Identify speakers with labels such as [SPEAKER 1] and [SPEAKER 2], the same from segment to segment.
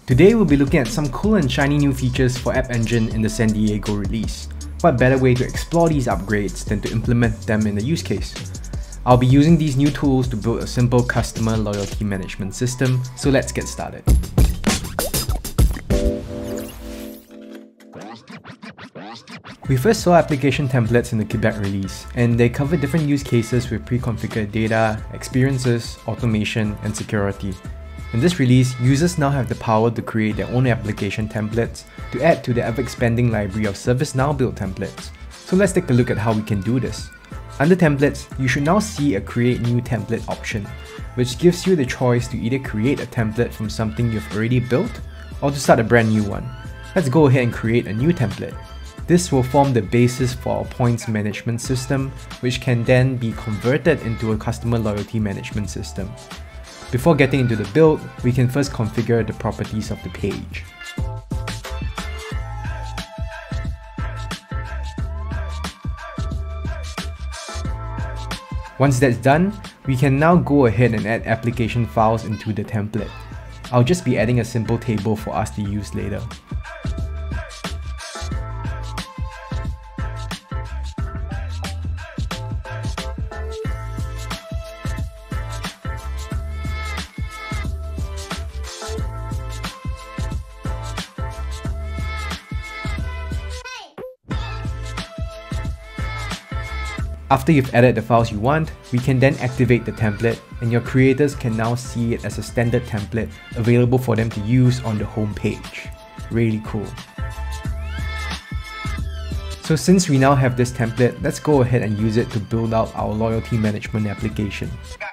[SPEAKER 1] Today we'll be looking at some cool and shiny new features for App Engine in the San Diego release. What better way to explore these upgrades than to implement them in a use case? I'll be using these new tools to build a simple customer loyalty management system, so let's get started. We first saw application templates in the Quebec release, and they cover different use cases with pre-configured data, experiences, automation, and security. In this release, users now have the power to create their own application templates to add to the ever-expanding library of ServiceNow build templates. So let's take a look at how we can do this. Under Templates, you should now see a Create New Template option, which gives you the choice to either create a template from something you've already built, or to start a brand new one. Let's go ahead and create a new template. This will form the basis for our points management system, which can then be converted into a customer loyalty management system. Before getting into the build, we can first configure the properties of the page. Once that's done, we can now go ahead and add application files into the template. I'll just be adding a simple table for us to use later. After you've added the files you want, we can then activate the template, and your creators can now see it as a standard template available for them to use on the home page. Really cool. So since we now have this template, let's go ahead and use it to build out our loyalty management application.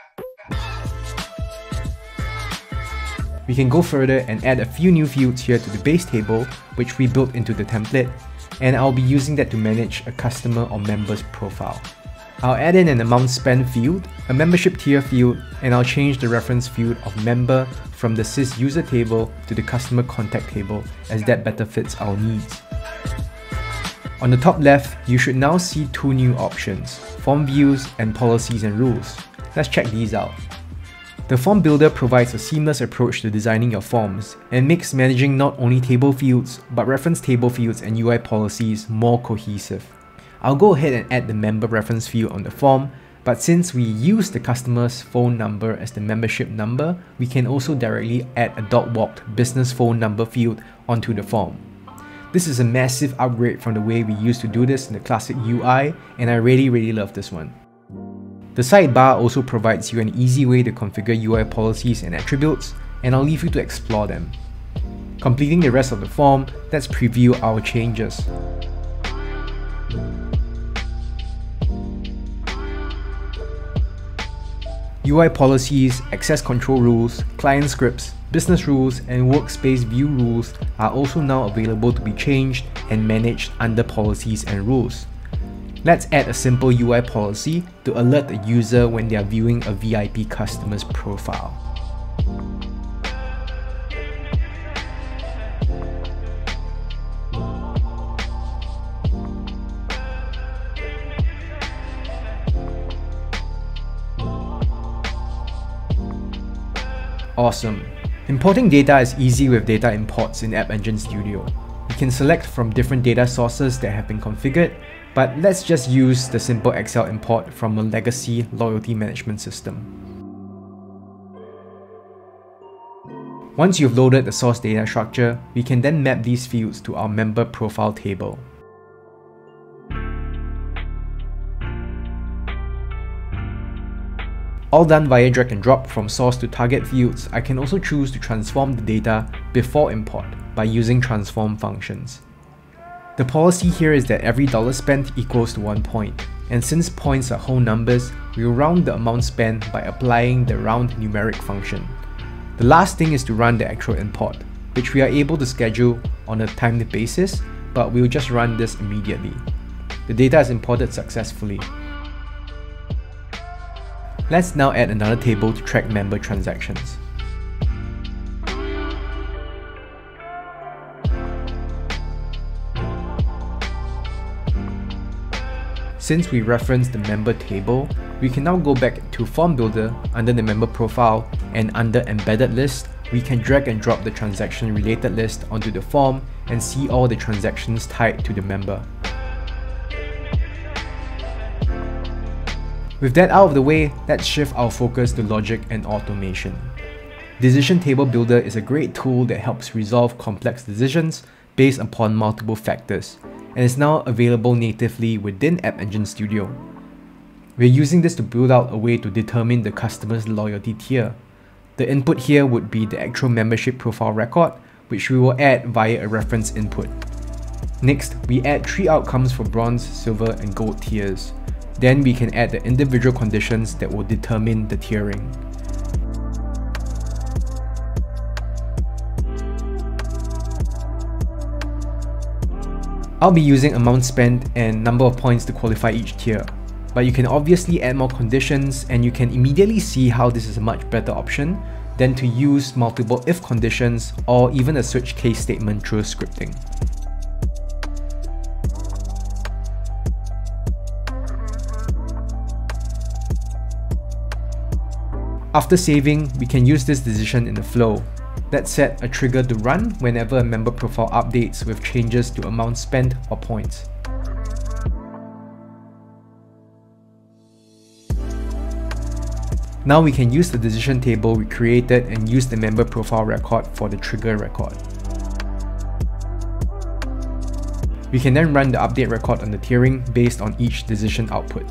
[SPEAKER 1] We can go further and add a few new fields here to the base table, which we built into the template, and I'll be using that to manage a customer or member's profile. I'll add in an amount spent field, a membership tier field, and I'll change the reference field of member from the sys user table to the customer contact table, as that better fits our needs. On the top left, you should now see two new options, form views and policies and rules. Let's check these out. The Form Builder provides a seamless approach to designing your forms and makes managing not only table fields, but reference table fields and UI policies more cohesive. I'll go ahead and add the member reference field on the form, but since we use the customer's phone number as the membership number, we can also directly add a dot-walked business phone number field onto the form. This is a massive upgrade from the way we used to do this in the classic UI, and I really love this one. The sidebar also provides you an easy way to configure UI policies and attributes, and I'll leave you to explore them. Completing the rest of the form, let's preview our changes. UI policies, access control rules, client scripts, business rules, and workspace view rules are also now available to be changed and managed under policies and rules. Let's add a simple UI policy to alert the user when they are viewing a VIP customer's profile. Awesome. Importing data is easy with data imports in App Engine Studio. You can select from different data sources that have been configured, but let's just use the simple Excel import from a legacy loyalty management system. Once you've loaded the source data structure, we can then map these fields to our member profile table. All done via drag and drop from source to target fields, I can also choose to transform the data before import by using transform functions. The policy here is that every dollar spent equals to 1 point, and since points are whole numbers, we will round the amount spent by applying the round numeric function. The last thing is to run the actual import, which we are able to schedule on a timed basis, but we'll just run this immediately. The data is imported successfully. Let's now add another table to track member transactions. Since we referenced the member table, we can now go back to Form Builder under the member profile and under Embedded List, we can drag and drop the transaction related list onto the form and see all the transactions tied to the member. With that out of the way, let's shift our focus to logic and automation. Decision Table Builder is a great tool that helps resolve complex decisions based upon multiple factors, and is now available natively within App Engine Studio. We're using this to build out a way to determine the customer's loyalty tier. The input here would be the actual membership profile record, which we will add via a reference input. Next, we add 3 outcomes for bronze, silver, and gold tiers. Then we can add the individual conditions that will determine the tiering. I'll be using amount spent and number of points to qualify each tier, but you can obviously add more conditions, and you can immediately see how this is a much better option than to use multiple if conditions or even a switch case statement through scripting. After saving, we can use this decision in the flow. Let's set a trigger to run whenever a member profile updates with changes to amount spent or points. Now we can use the decision table we created and use the member profile record for the trigger record. We can then run the update record on the tiering based on each decision output.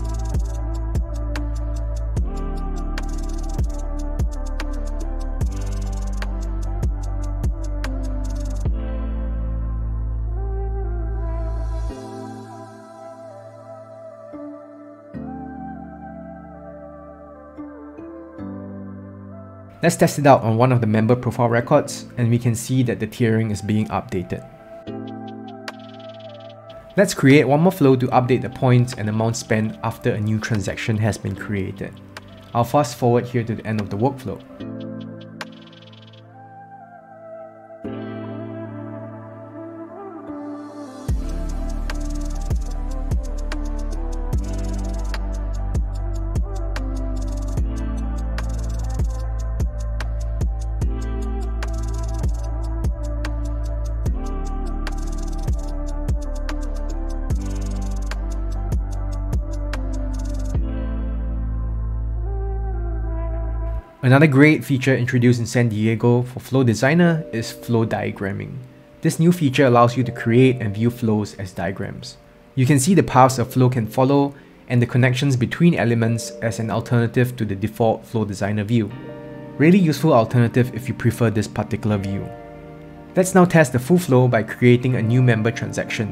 [SPEAKER 1] Let's test it out on one of the member profile records, and we can see that the tiering is being updated. Let's create one more flow to update the points and amount spent after a new transaction has been created. I'll fast forward here to the end of the workflow. Another great feature introduced in San Diego for Flow Designer is flow diagramming. This new feature allows you to create and view flows as diagrams. You can see the paths a flow can follow and the connections between elements as an alternative to the default Flow Designer view. Really useful alternative if you prefer this particular view. Let's now test the full flow by creating a new member transaction.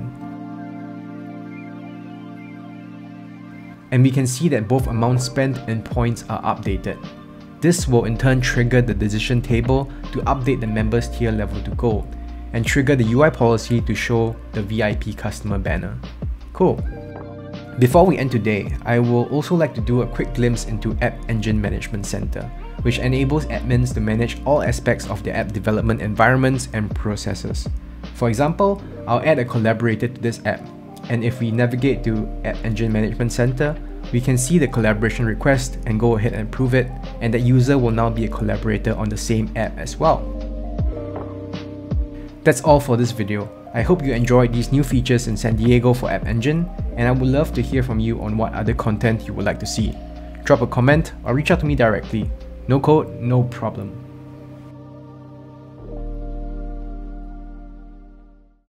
[SPEAKER 1] And we can see that both amount spent and points are updated. This will in turn trigger the decision table to update the members tier level to gold, and trigger the UI policy to show the VIP customer banner. Cool. Before we end today, I will also like to do a quick glimpse into App Engine Management Center, which enables admins to manage all aspects of their app development environments and processes. For example, I'll add a collaborator to this app, and if we navigate to App Engine Management Center, we can see the collaboration request and go ahead and approve it, and that user will now be a collaborator on the same app as well. That's all for this video. I hope you enjoyed these new features in San Diego for App Engine, and I would love to hear from you on what other content you would like to see. Drop a comment or reach out to me directly. No code, no problem.